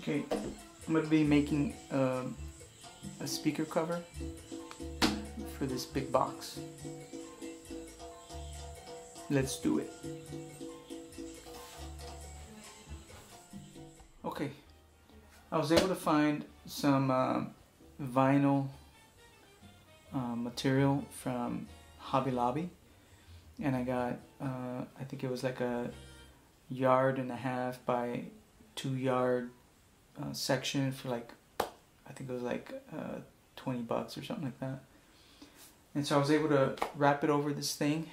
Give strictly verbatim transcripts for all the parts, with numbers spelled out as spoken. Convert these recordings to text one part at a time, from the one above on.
Okay, I'm going to be making um, a speaker cover for this big box. Let's do it. Okay, I was able to find some uh, vinyl uh, material from Hobby Lobby, and I got uh, I think it was like a yard and a half by two yard uh, section for like, I think it was like uh, twenty bucks or something like that. And so I was able to wrap it over this thing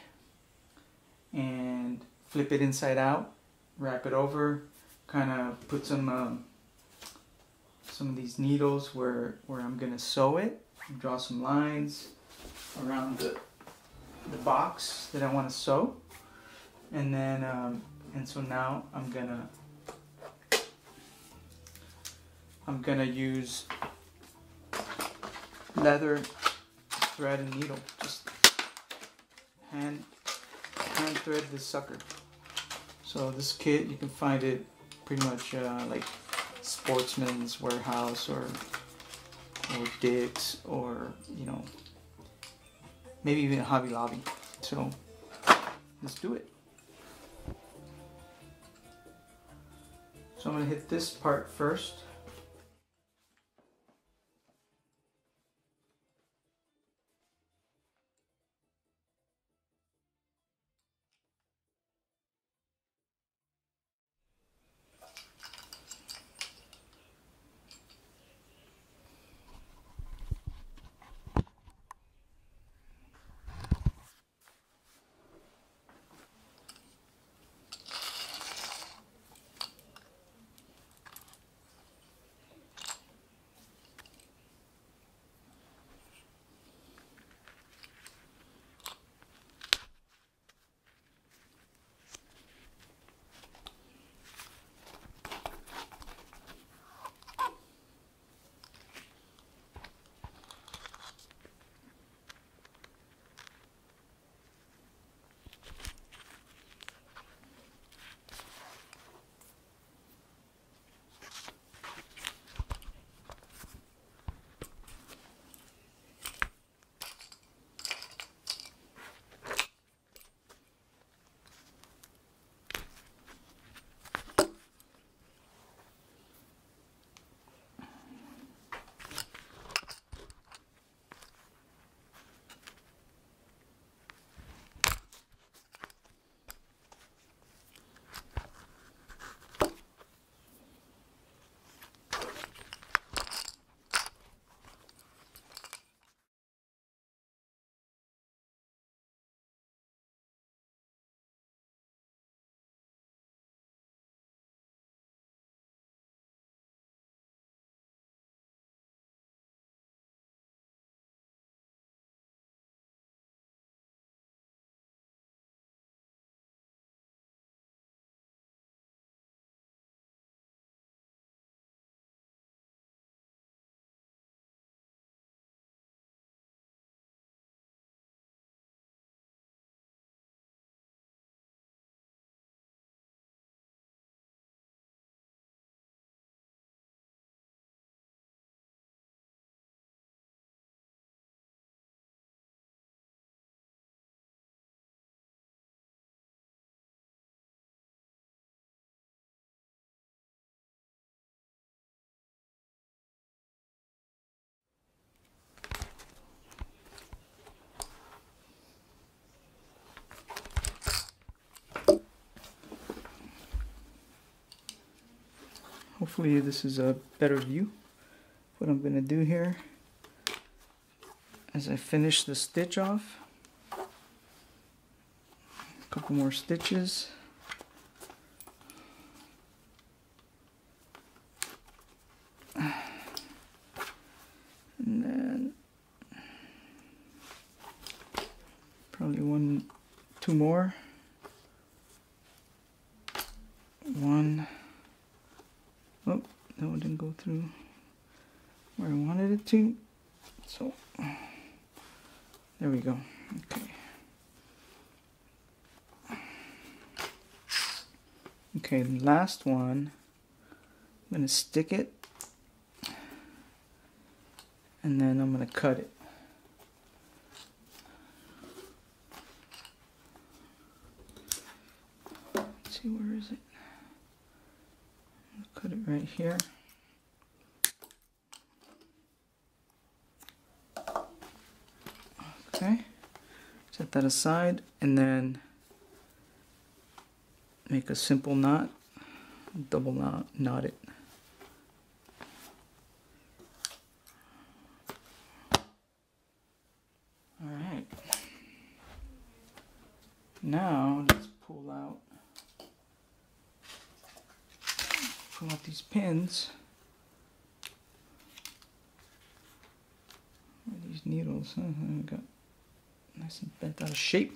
and flip it inside out, wrap it over, kind of put some um, some of these needles where where I'm gonna sew it, draw some lines around the the box that I want to sew, and then um, and so now I'm gonna I'm gonna use leather thread and needle, just hand hand thread this sucker. So this kit, you can find it pretty much uh, like Sportsman's Warehouse or or Dick's, or you know, maybe even Hobby Lobby. So let's do it. So I'm gonna hit this part first. Hopefully this is a better view. What I'm gonna do here, as I finish the stitch off, a couple more stitches. And then probably one, two more. One. Oh, that one didn't go through where I wanted it to. So, there we go. Okay. Okay, last one. I'm going to stick it, and then I'm going to cut it. Let's see, where is it? I'll cut it right here. Okay, set that aside, and then make a simple knot, double knot, knot it. All right. Now let's pull out, pull out these pins, or these needles. Huh? I got nice and bent out of shape.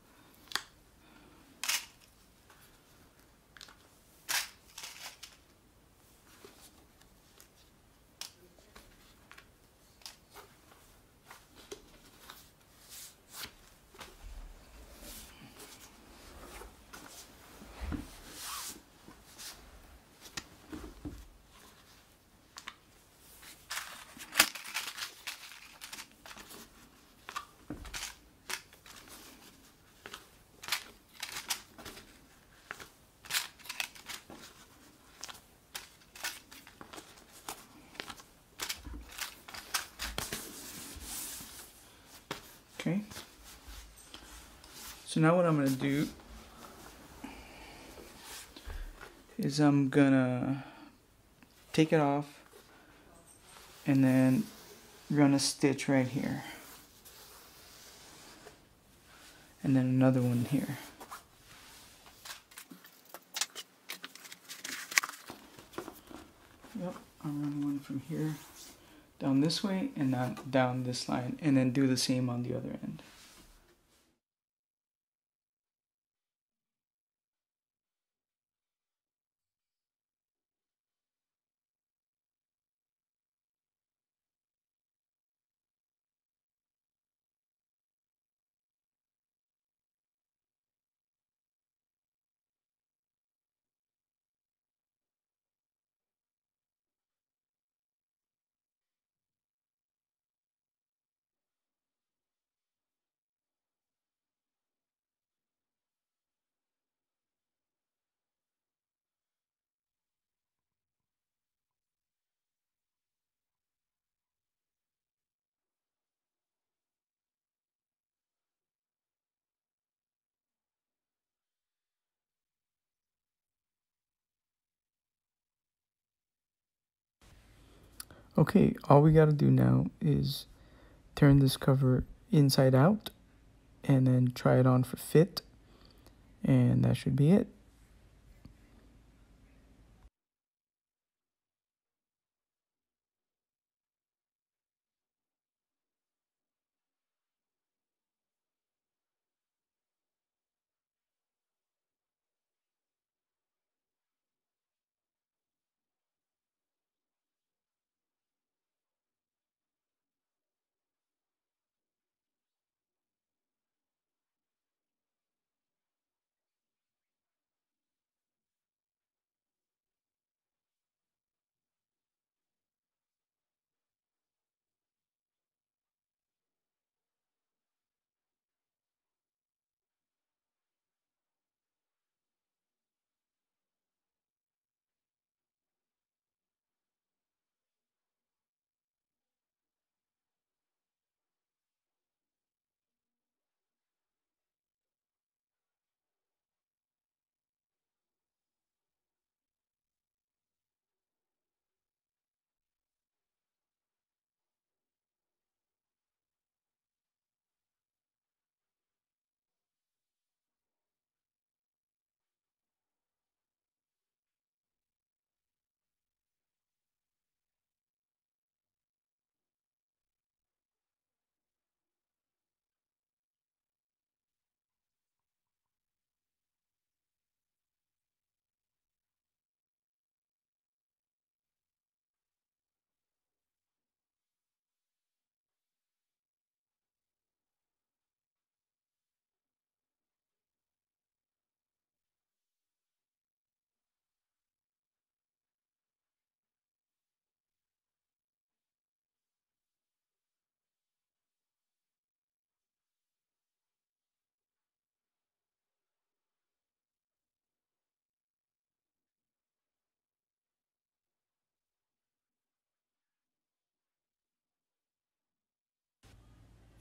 Okay, so now what I'm going to do is I'm going to take it off and then run a stitch right here. And then another one here. Yep, I'll run one from here down this way and then down this line, and then do the same on the other end. Okay, all we got to do now is turn this cover inside out and then try it on for fit, and that should be it.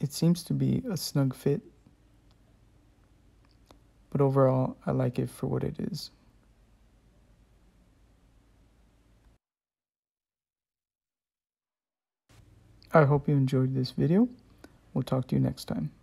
it seems to be a snug fit, but overall I like it for what it is. I hope you enjoyed this video. We'll talk to you next time.